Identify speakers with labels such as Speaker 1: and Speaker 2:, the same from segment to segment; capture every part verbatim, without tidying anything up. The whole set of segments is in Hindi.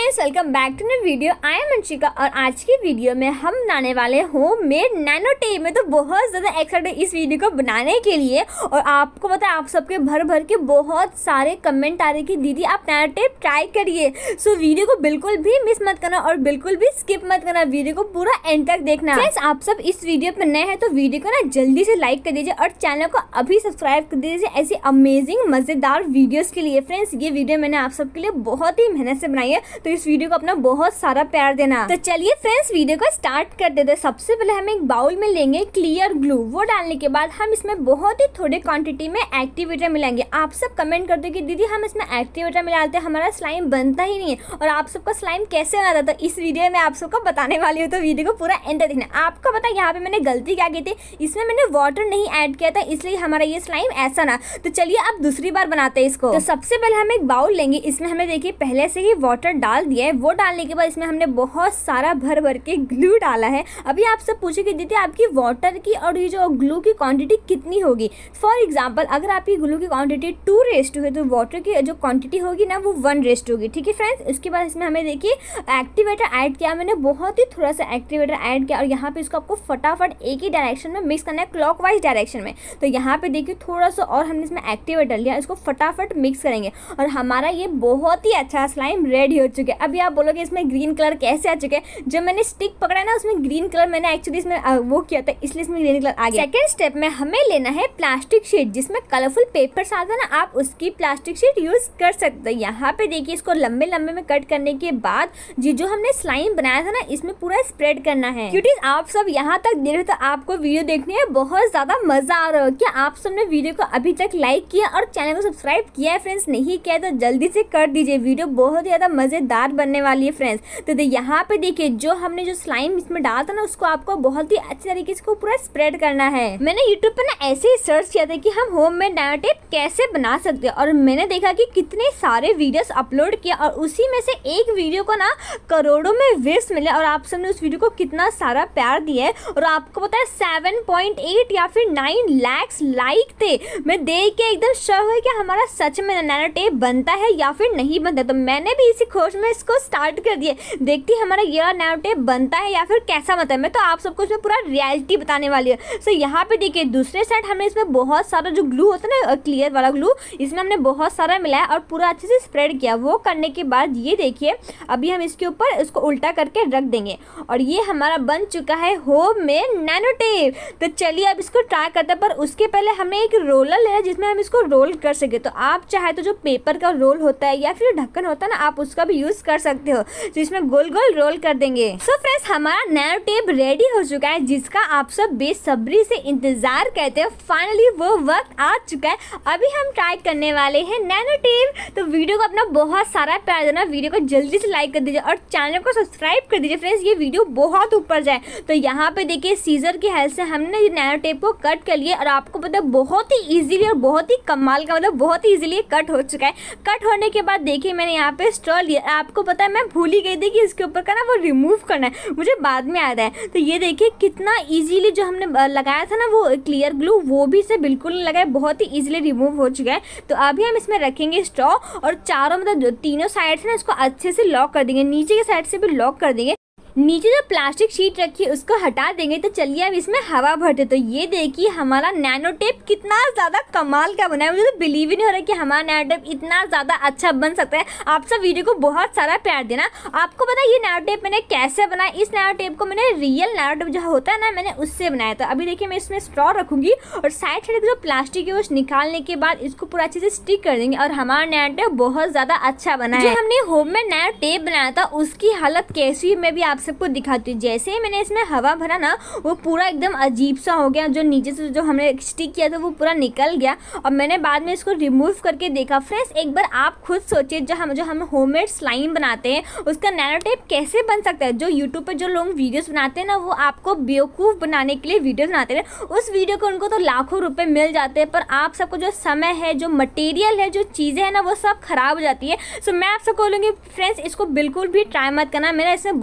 Speaker 1: Friends, welcome back to new video. I am Anshika और आज की वीडियो में हम बनाने वाले होम मेड नैनो टेप। में तो बहुत ज़्यादा एक्साइटेड इस वीडियो को बनाने के लिए। और आपको पता है, आप सबके भर भर के बहुत सारे कमेंट आ रहे कि दीदी आप नैनो टेप ट्राई करिए। सो वीडियो को बिल्कुल भी मिस मत करना और बिल्कुल भी स्किप मत करना, वीडियो को पूरा एंड तक देखना। फ्रेंड्स, आप सब इस वीडियो पर नए हैं तो वीडियो को ना जल्दी से लाइक कर दीजिए और चैनल को अभी सब्सक्राइब कर दीजिए ऐसी अमेजिंग मजेदार वीडियोस के लिए। फ्रेंड्स, ये वीडियो मैंने आप सबके लिए बहुत ही मेहनत से बनाई है, तो इस वीडियो को अपना बहुत सारा प्यार देना। तो चलिए फ्रेंड्स, वीडियो को स्टार्ट कर देते हैं। सबसे पहले हम एक बाउल में लेंगे क्लियर ग्लू। वो डालने के बाद हम इसमें बहुत ही थोड़े क्वांटिटी में एक्टिवेटर मिलाएंगे। आप सब कमेंट करते हो कि दीदी हम इसमें एक्टिवेटर मिलाते हैं, हमारा स्लाइम बनता ही नहीं है। और आप सबका स्लाइम कैसे बनाता था इस वीडियो में आप सबको बताने वाली हूँ, तो वीडियो को पूरा एंड तक देखना। आपको पता है यहाँ पे मैंने गलती क्या की थी, इसमें मैंने वाटर नहीं ऐड किया था, इसलिए हमारा ये स्लाइम ऐसा ना। तो चलिए अब दूसरी बार बनाते हैं इसको। तो सबसे पहले हम एक बाउल लेंगे, इसमें हमें देखिए पहले से ही वाटर डाल दिया है। वो डालने के बाद इसमें हमने बहुत सारा भर भर के ग्लू डाला है। अभी आप सब पूछेंगे दीदी आपकी वाटर की और ये जो ग्लू की क्वांटिटी कितनी होगी। फॉर एग्जांपल, अगर आपकी ग्लू की क्वांटिटी टू रेस टू है तो वाटर की जो क्वांटिटी होगी ना वो वन रेस टू होगी। ठीक है फ्रेंड्स, उसके बाद इसमें हमें देखिए एक्टिवेटर ऐड किया मैंने, बहुत ही थोड़ा सा एक्टिवेटर ऐड किया। और यहाँ पे इसको आपको फटाफट एक ही डायरेक्शन में मिक्स करना है, क्लॉकवाइज डायरेक्शन में। तो यहाँ पे देखिए थोड़ा सा और हमने इसमें एक्टिवेटर लिया, इसको फटाफट मिक्स करेंगे और हमारा ये बहुत ही अच्छा स्लाइम रेडी हो चुका है। अभी आप बोलोगे इसमें ग्रीन कलर कैसे आ चुके हैं। जब मैंने स्टिक पकड़ा है ना उसमें ग्रीन कलर मैंने एक्चुअली इसमें वो किया था, इसलिए इसमें ग्रीन कलर आ गया। सेकंड स्टेप में हमें लेना है प्लास्टिक शीट, जिसमें कलरफुल पेपर्स आता है ना, आप उसकी प्लास्टिक शीट यूज कर सकते हैं। यहाँ पे देखिए इसको लंबे लंबे में कट करने के बाद जी जो हमने स्लाइम बनाया था ना इसमें पूरा स्प्रेड करना है। क्योंकि आप सब यहाँ तक देख रहे तो आपको वीडियो देखने में बहुत ज्यादा मजा आ रहा है। क्या आप सबने वीडियो को अभी तक लाइक किया और चैनल को सब्सक्राइब किया है? फ्रेंड्स, नहीं किया तो जल्दी से कर दीजिए, वीडियो बहुत ज्यादा मजेदार बनने वाली है। फ्रेंड्स, तो यहाँ पे देखिए जो हमने जो स्लाइम इसमें डाला था ना उसको आपको बहुत ही अच्छी तरीके से पूरा स्प्रेड करना है। मैंने यूट्यूब पे ना ऐसे ही सर्च किया था कि हम होम मेड नैनो टेप कैसे बना सकते हैं और मैंने देखा कि कितने सारे वीडियोस अपलोड किया और उसी में से एक वीडियो को ना करोड़ों में व्यूज मिले और आप सबने उस वीडियो को कितना सारा प्यार दिया है। और आपको पता है सेवन पॉइंट एट या फिर नाइन लाख लाइक थे। मैं देख के एकदम शॉक हुई कि हमारा सच में नैनो टेप बनता है या फिर नहीं बनता। तो मैंने भी इसी खोज में इसको स्टार्ट कर दिया, देखती हमारा ये नैनो टेप बनता है या फिर कैसा बनता है। मैं तो आप सबको इसमें पूरा रियलिटी बताने वाली है। सो so, यहाँ पे देखिए दूसरे साइड हमने इसमें बहुत सारा जो ग्लू होता है ना क्लियर वाला ग्लू, इसमें हमने बहुत सारा मिलाया और पूरा अच्छे से स्प्रेड किया। वो करने के बाद ये देखिए अभी हम इसके ऊपर इसको उल्टा करके रख देंगे और ये हमारा बन चुका है होम मेड नैनो टेप। तो चलिए अब इसको ट्राई करते हैं, पर उसके पहले हमें एक रोलर लेना है जिसमें हम इसको रोल कर सके। तो आप चाहे तो जो पेपर का रोल होता है या फिर ढक्कन होता है ना, आप उसका भी यूज कर सकते हो। तो इसमें गोल गोल रोल कर देंगे। सो फ्रेंड्स, हमारा नैनो टेप रेडी हो चुका है जिसका आप सब बेसब्री से इंतजार करते हो। फाइनली वो वक्त आ चुका है, अभी हम ट्राई करने वाले हैं नैनो टेप। तो वीडियो को अपना बहुत सारा प्यार देना, वीडियो को जल्दी से लाइक कर दीजिए और चैनल को सब्सक्राइब कर दीजिए। फ्रेंड्स, ये वीडियो बहुत ऊपर जाए। तो यहाँ पे देखिए सीजर की हेल्प से हमने नैनो टेप को कट कर लिया और आपको पता है बहुत ही इजीली और बहुत ही कमाल का, मतलब बहुत ही इजीली कट हो चुका है। कट होने के बाद देखिए मैंने यहाँ पे स्ट्रॉ लिया। आपको पता है मैं भूल ही गई थी कि इसके ऊपर का ना वो रिमूव करना है, मुझे बाद में याद है। तो ये देखिए कितना इजीली जो हमने लगाया था ना वो क्लियर ग्लू, वो भी से बिल्कुल नहीं लगाया, बहुत ही इजीली रिमूव हो चुका है। तो अभी हम इसमें रखेंगे स्ट्रॉ और चारों मतलब तीनों साइड से ना इसको अच्छे से लॉक कर देंगे, नीचे के साइड से भी लॉक कर देंगे। नीचे जो प्लास्टिक शीट रखी है उसको हटा देंगे। तो चलिए अब इसमें हवा भरते। तो ये देखिए हमारा नैनो टेप कितना ज़्यादा कमाल का बना है। मुझे तो बिलीव ही नहीं हो रहा कि हमारा नैनो टेप इतना ज़्यादा अच्छा बन सकता है। आप सब वीडियो को बहुत सारा प्यार देना। आपको पता है ये नैनो टेप मैंने कैसे बनाया? इस नैनो टेप को मैंने रियल नैनो टेप जो होता है ना, मैंने उससे बनाया था। अभी देखिए मैं इसमें स्ट्रॉ रखूँगी और साइड साइड जो प्लास्टिक है वो निकालने के बाद इसको पूरा अच्छे से स्टिक कर देंगे और हमारा नैनो टेप बहुत ज़्यादा अच्छा बना है। जो हमने होम में नैनो टेप बनाया था उसकी हालत कैसी मैं भी आप सबको दिखाती हूँ। जैसे ही मैंने इसमें हवा भरा ना वो पूरा एकदम अजीब सा हो गया, जो नीचे से जो हमने स्टिक किया था वो पूरा निकल गया और मैंने बाद में इसको रिमूव करके देखा। फ्रेंड्स, एक बार आप खुद सोचिए जो हम जो हम होममेड स्लाइम बनाते हैं उसका नैनो टेप कैसे बन सकता है। जो यूट्यूब पे जो लोग वीडियोस बनाते हैं ना वो आपको बेवकूफ़ बनाने के लिए वीडियोस बनाते हैं, उस वीडियो को उनको तो लाखों रुपए मिल जाते हैं, पर आप सबको जो समय है, जो मटेरियल है, जो चीज़ें हैं ना वो सब खराब हो जाती है। सो मैं आप सबको बोलूँगी फ्रेंड्स इसको बिल्कुल भी ट्राई मत करना। मैंने इसमें बहुत सारे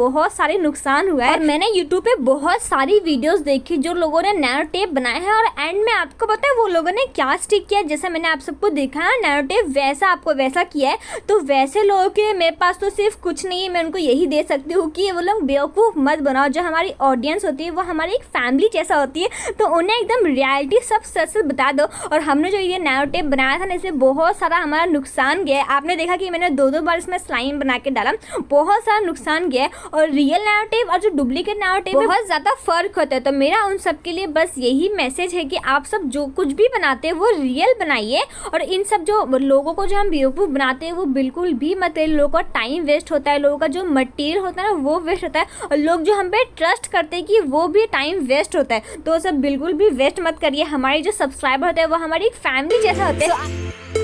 Speaker 1: भारी नुकसान हुआ है। और मैंने यूट्यूब पे बहुत सारी वीडियोस देखी जो लोगों ने नैनो टेप बनाया है, और एंड में आपको पता है वो लोगों ने क्या स्टिक किया, जैसा मैंने आप सबको दिखा है नैनो टेप वैसा आपको वैसा किया है। तो वैसे लोगों के मेरे पास तो सिर्फ कुछ नहीं है, मैं उनको यही दे सकती हूँ कि वो लोग बेवकूफ़ मत बनाओ। जो हमारी ऑडियंस होती है वो हमारी एक फैमिली जैसा होती है, तो उन्हें एकदम रियलिटी सब सच सच बता दो। और हमने जो ये नैनो टेप बनाया था ना, इसमें बहुत सारा हमारा नुकसान गया है। आपने देखा कि मैंने दो दो बार इसमें स्लाइम बना के डाला, बहुत सारा नुकसान गया है। और रियल नैनो टेप और जो डुप्लीकेट नैनो टेप में बहुत ज़्यादा फर्क होता है। तो मेरा उन सब के लिए बस यही मैसेज है कि आप सब जो कुछ भी बनाते हैं वो रियल बनाइए, और इन सब जो लोगों को जो हम बेवकूफ़ बनाते हैं वो बिल्कुल भी मत। लोगों का टाइम वेस्ट होता है, लोगों का जो मटेरियल होता है ना वो वेस्ट होता है, और लोग जो हम पे ट्रस्ट करते हैं कि वो भी टाइम वेस्ट होता है। तो सब बिल्कुल भी वेस्ट मत करिए। हमारे जो सब्सक्राइबर होते हैं वो हमारी एक फैमिली जैसा होते हैं।